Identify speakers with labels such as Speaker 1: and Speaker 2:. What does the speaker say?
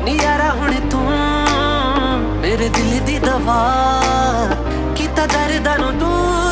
Speaker 1: ਨੀ यारा हुण तू मेरे दिल दी दवा